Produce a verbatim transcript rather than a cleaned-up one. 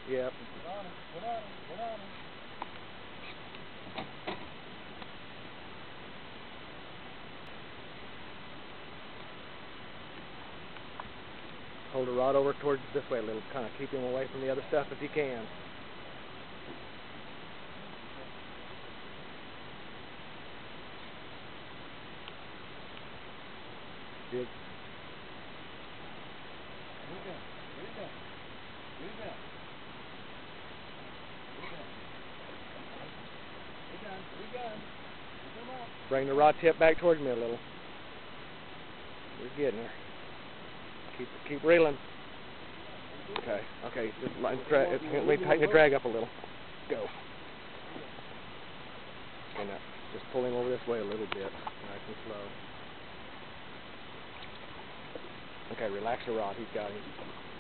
Yep. Get on him, get on him, get on him. Hold the rod over towards this way a little, kind of keep him away from the other stuff if you can. Dig. Where you going? Where you going? Where you going? Where you going? Where you going? Where you going? Come on. Bring the rod tip back towards me a little. You're getting her. Keep keep reeling. Okay, okay. Just let me drag, let me tighten the drag up a little. Go. And now, just pull him over this way a little bit, nice and slow. Okay, relax the rod. He's got him.